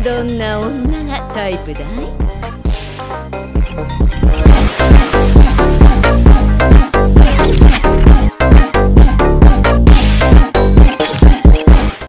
どんな女がタイプだい？